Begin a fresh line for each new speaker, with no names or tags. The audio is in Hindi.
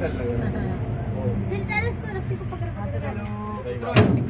डर लग रहा है।
दिन उसको रस्सी को पकड़ पकड़